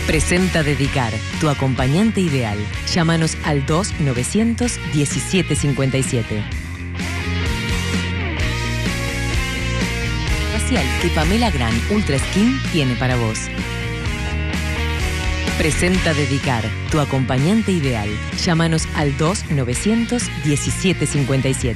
Presenta Dedicar, tu acompañante ideal. Llámanos al 2-900-1757. Facial que Pamela Gran Ultra Skin tiene para vos. Presenta Dedicar, tu acompañante ideal. Llámanos al 2-900-1757.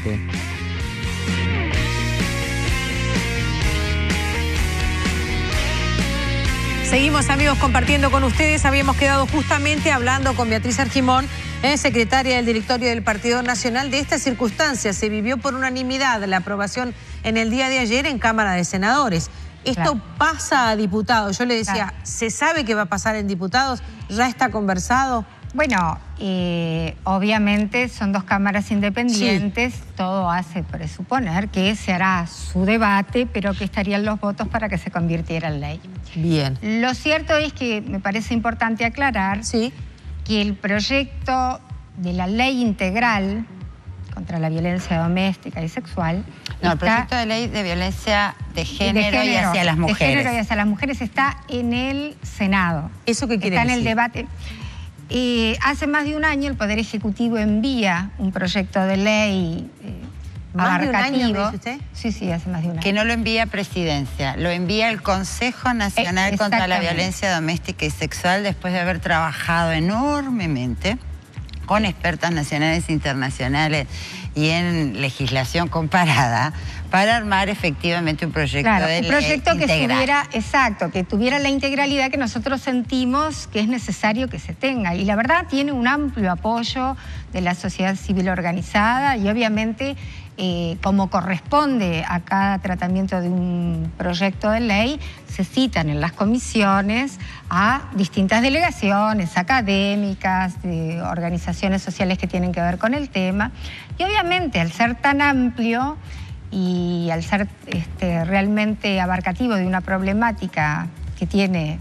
Seguimos, amigos, compartiendo con ustedes. Habíamos quedado justamente hablando con Beatriz Argimón, secretaria del directorio del Partido Nacional, de esta circunstancia. Se vivió por unanimidad la aprobación en el día de ayer en Cámara de Senadores. Esto pasa a diputados. Yo le decía, ¿se sabe qué va a pasar en diputados? ¿Ya está conversado? Bueno, obviamente son dos cámaras independientes, todo hace presuponer que se hará su debate, pero que estarían los votos para que se convirtiera en ley. Bien. Lo cierto es que me parece importante aclarar que el proyecto de la ley integral contra la violencia doméstica y sexual... No, el proyecto de ley de violencia de género y hacia las mujeres. De género y hacia las mujeres está en el Senado. ¿Eso qué quiere decir? Está en el debate... hace más de un año el Poder Ejecutivo envía un proyecto de ley abarcativo. ¿Más de un año, dice usted? Sí, hace más de un año. Que no lo envía a Presidencia, lo envía el Consejo Nacional contra la Violencia Doméstica y Sexual, después de haber trabajado enormemente con expertas nacionales e internacionales y en legislación comparada, para armar efectivamente un proyecto de ley que integral. que tuviera la integralidad que nosotros sentimos que es necesario que se tenga. Y la verdad tiene un amplio apoyo de la sociedad civil organizada y obviamente, como corresponde a cada tratamiento de un proyecto de ley, se citan en las comisiones a distintas delegaciones académicas, de organizaciones sociales que tienen que ver con el tema. Y obviamente, al ser tan amplio y al ser realmente abarcativo de una problemática que tiene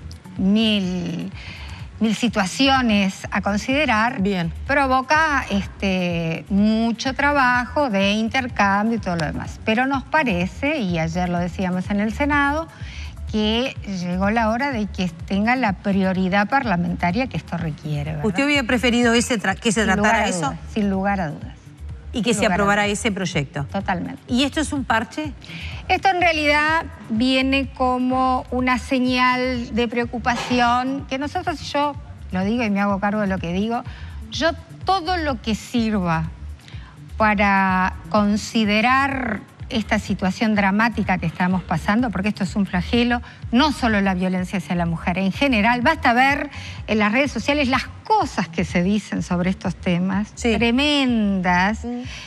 mil situaciones a considerar, provoca mucho trabajo de intercambio y todo lo demás. Pero nos parece, y ayer lo decíamos en el Senado, que llegó la hora de que tenga la prioridad parlamentaria que esto requiere, ¿verdad? ¿Usted hubiera preferido que se tratara eso? Sin lugar a dudas. Y que se aprobara ese proyecto. Totalmente. ¿Y esto es un parche? Esto en realidad viene como una señal de preocupación que nosotros, yo lo digo y me hago cargo de lo que digo, yo todo lo que sirva para considerar esta situación dramática que estamos pasando, porque esto es un flagelo, no solo la violencia hacia la mujer, en general, basta ver en las redes sociales las cosas que se dicen sobre estos temas, tremendas.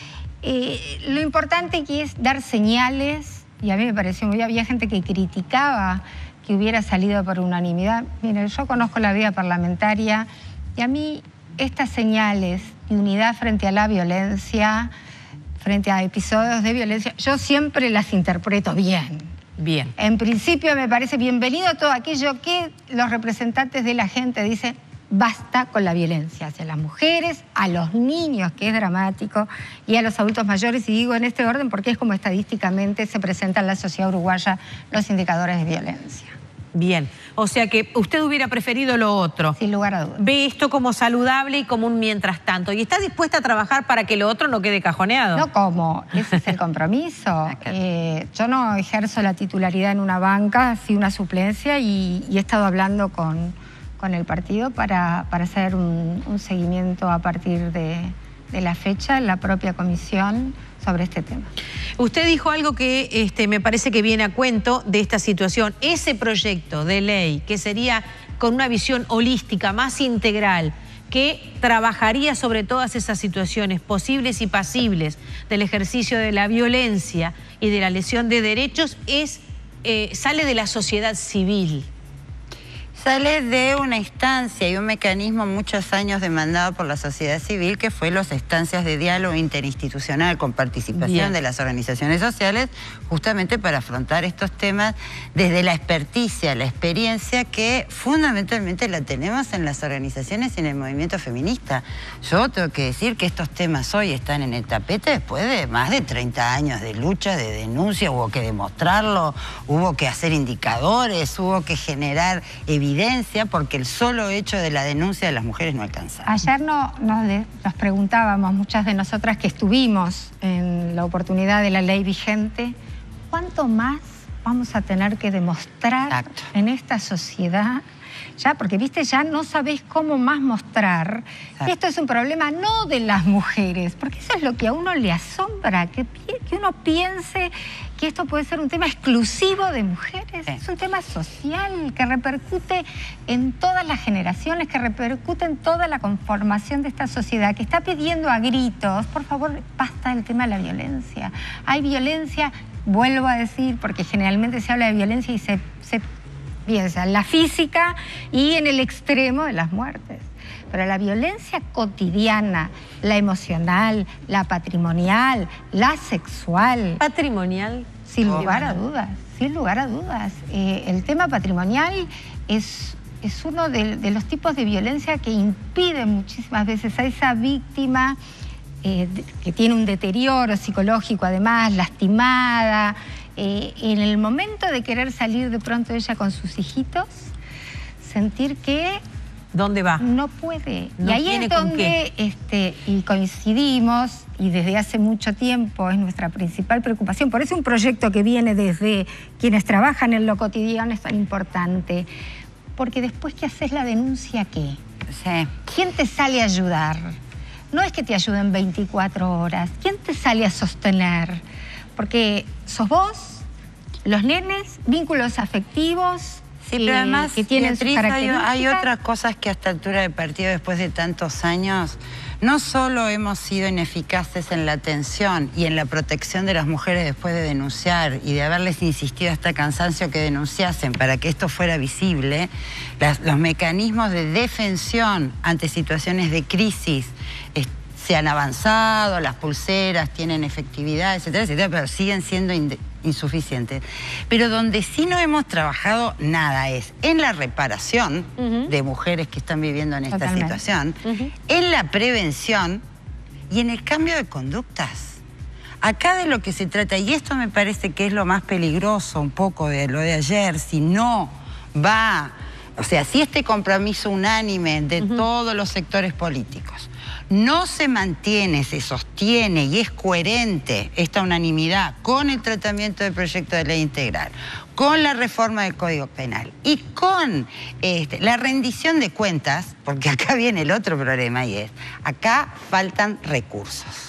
Lo importante que es dar señales, y a mí me pareció muy bien, había gente que criticaba que hubiera salido por unanimidad. Miren, yo conozco la vida parlamentaria y a mí estas señales de unidad frente a la violencia, frente a episodios de violencia, yo siempre las interpreto bien. Bien. En principio me parece bienvenido todo aquello que los representantes de la gente dicen, basta con la violencia hacia las mujeres, a los niños, que es dramático, y a los adultos mayores, y digo en este orden porque es como estadísticamente se presenta en la sociedad uruguaya los indicadores de violencia. Bien, o sea que usted hubiera preferido lo otro. Sin lugar a dudas. Ve esto como saludable y como un mientras tanto. ¿Y está dispuesta a trabajar para que lo otro no quede cajoneado? No, ¿cómo? Ese es el compromiso. Yo no ejerzo la titularidad en una banca, sí una suplencia, y he estado hablando con el partido para hacer un seguimiento a partir de la fecha en la propia comisión sobre este tema. Usted dijo algo que me parece que viene a cuento de esta situación. Ese proyecto de ley que sería con una visión holística, más integral, que trabajaría sobre todas esas situaciones posibles y pasibles del ejercicio de la violencia y de la lesión de derechos, sale de la sociedad civil. Sale de una instancia y un mecanismo muchos años demandado por la sociedad civil, que fue las instancias de diálogo interinstitucional con participación de las organizaciones sociales, justamente para afrontar estos temas desde la experticia, la experiencia que fundamentalmente la tenemos en las organizaciones y en el movimiento feminista. Yo tengo que decir que estos temas hoy están en el tapete después de más de 30 años de lucha, de denuncia, hubo que demostrarlo, hubo que hacer indicadores, hubo que generar evidencia evidencia porque el solo hecho de la denuncia de las mujeres no alcanzaba. Ayer nos preguntábamos, muchas de nosotras que estuvimos en la oportunidad de la ley vigente, ¿cuánto más vamos a tener que demostrar en esta sociedad? Ya, porque viste, ya no sabés cómo más mostrar. Y esto es un problema no de las mujeres, porque eso es lo que a uno le asombra, que uno piense que esto puede ser un tema exclusivo de mujeres. Es un tema social que repercute en todas las generaciones, que repercute en toda la conformación de esta sociedad, que está pidiendo a gritos, por favor, basta del tema de la violencia. Hay violencia, vuelvo a decir, porque generalmente se habla de violencia y se piensa en la física y en el extremo de las muertes. Pero la violencia cotidiana, la emocional, la patrimonial, la sexual... ¿Patrimonial? Sin lugar a dudas, sin lugar a dudas. El tema patrimonial es uno de los tipos de violencia que impide muchísimas veces a esa víctima que tiene un deterioro psicológico, además, lastimada, en el momento de querer salir de pronto ella con sus hijitos, sentir que... ¿Dónde va? No puede. No, y ahí es donde y coincidimos, y desde hace mucho tiempo es nuestra principal preocupación. Por eso un proyecto que viene desde quienes trabajan en lo cotidiano es tan importante. Porque después que haces la denuncia, ¿qué? Sí. ¿Quién te sale a ayudar? No es que te ayuden 24 horas. ¿Quién te sale a sostener? Porque sos vos, los nenes, vínculos afectivos... Sí, pero además, que tienen Beatriz, sus características. hay otras cosas que a esta altura del partido, después de tantos años, no solo hemos sido ineficaces en la atención y en la protección de las mujeres después de denunciar y de haberles insistido hasta cansancio que denunciasen para que esto fuera visible, los mecanismos de defensión ante situaciones de crisis se han avanzado, las pulseras tienen efectividad, etcétera, etcétera, pero siguen siendo insuficientes. Pero donde sí no hemos trabajado nada es en la reparación de mujeres que están viviendo en esta situación, en la prevención y en el cambio de conductas. Acá de lo que se trata, y esto me parece que es lo más peligroso un poco de lo de ayer, si no va, o sea, si este compromiso unánime de todos los sectores políticos no se mantiene, se sostiene y es coherente esta unanimidad con el tratamiento del proyecto de ley integral, con la reforma del Código Penal y con la rendición de cuentas, porque acá viene el otro problema y es, acá faltan recursos.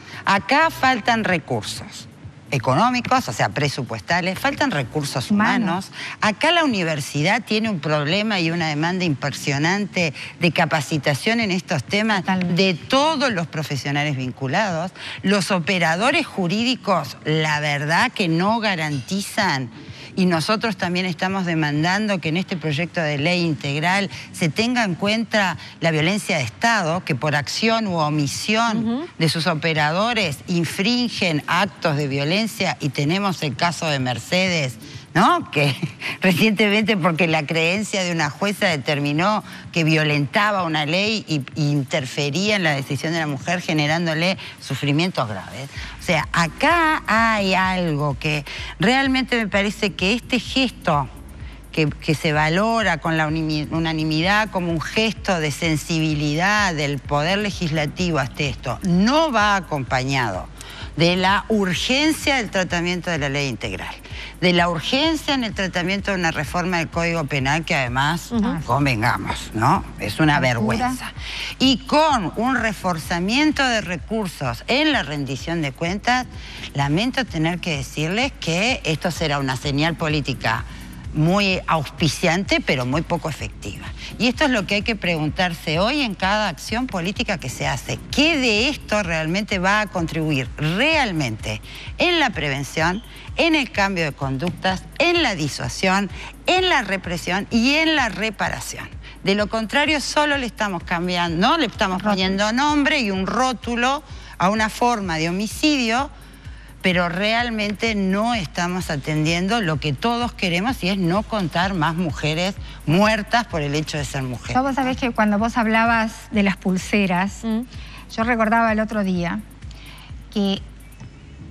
Acá faltan recursos económicos, o sea, presupuestales, faltan recursos humanos. Acá la universidad tiene un problema y una demanda impresionante de capacitación en estos temas de todos los profesionales vinculados. Los operadores jurídicos, la verdad que no garantizan, y nosotros también estamos demandando que en este proyecto de ley integral se tenga en cuenta la violencia de Estado, que por acción u omisión de sus operadores infringen actos de violencia, y tenemos el caso de Mercedes, ¿no? Que recientemente, porque la creencia de una jueza determinó que violentaba una ley y interfería en la decisión de la mujer, generándole sufrimientos graves. O sea, acá hay algo que realmente me parece que este gesto que se valora con la unanimidad como un gesto de sensibilidad del Poder Legislativo hasta esto, no va acompañado de la urgencia del tratamiento de la ley integral, de la urgencia en el tratamiento de una reforma del Código Penal que además, convengamos, ¿no? Es una vergüenza. Y con un reforzamiento de recursos en la rendición de cuentas, lamento tener que decirles que esto será una señal política muy auspiciante, pero muy poco efectiva. Y esto es lo que hay que preguntarse hoy en cada acción política que se hace. ¿Qué de esto realmente va a contribuir realmente en la prevención, en el cambio de conductas, en la disuasión, en la represión y en la reparación? De lo contrario, solo le estamos cambiando, ¿no? Le estamos poniendo nombre y un rótulo a una forma de homicidio, pero realmente no estamos atendiendo lo que todos queremos, y es no contar más mujeres muertas por el hecho de ser mujeres. Vos sabés que cuando vos hablabas de las pulseras, yo recordaba el otro día que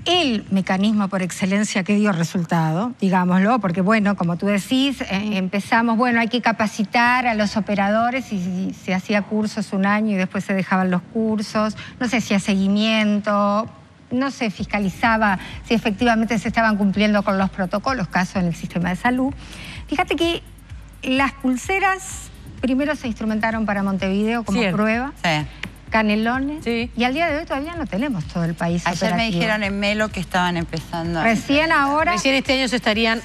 el mecanismo por excelencia que dio resultado, digámoslo, porque bueno, como tú decís, empezamos, bueno, hay que capacitar a los operadores y se hacía cursos un año y después se dejaban los cursos, no se hacía seguimiento, no se fiscalizaba si efectivamente se estaban cumpliendo con los protocolos, caso en el sistema de salud. Fíjate que las pulseras primero se instrumentaron para Montevideo como prueba. Sí. Canelones, y al día de hoy todavía no tenemos todo el país Ayer operativo. me dijeron en Melo que estaban empezando. Recién ahora... Recién este año se estarían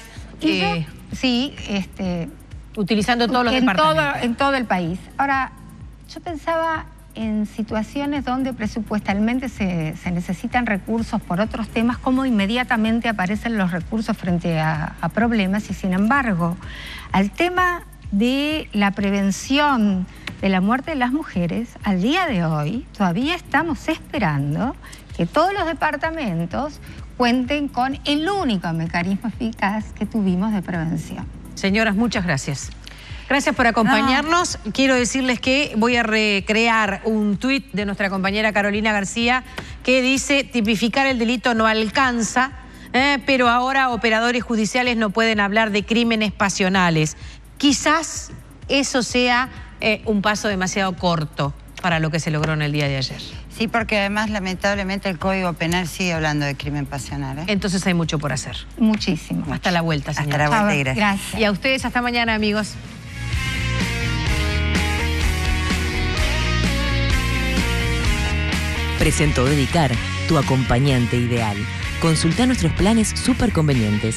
utilizando todos los departamentos. En todo el país. Ahora, yo pensaba en situaciones donde presupuestalmente se necesitan recursos por otros temas, cómo inmediatamente aparecen los recursos frente a problemas, y sin embargo, al tema de la prevención de la muerte de las mujeres, al día de hoy todavía estamos esperando que todos los departamentos cuenten con el único mecanismo eficaz que tuvimos de prevención. Señoras, muchas gracias. Gracias por acompañarnos. Quiero decirles que voy a recrear un tuit de nuestra compañera Carolina García que dice: tipificar el delito no alcanza, pero ahora operadores judiciales no pueden hablar de crímenes pasionales. Quizás eso sea un paso demasiado corto para lo que se logró en el día de ayer. Sí, porque además lamentablemente el Código Penal sigue hablando de crimen pasional. Entonces hay mucho por hacer. Muchísimo. Hasta la vuelta, señora. Hasta la vuelta y gracias. Y a ustedes hasta mañana, amigos. Presentó Dedicar, tu acompañante ideal. Consulta nuestros planes súper convenientes.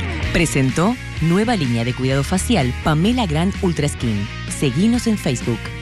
Presentó nueva línea de cuidado facial Pamela Grand Ultra Skin. Seguinos en Facebook.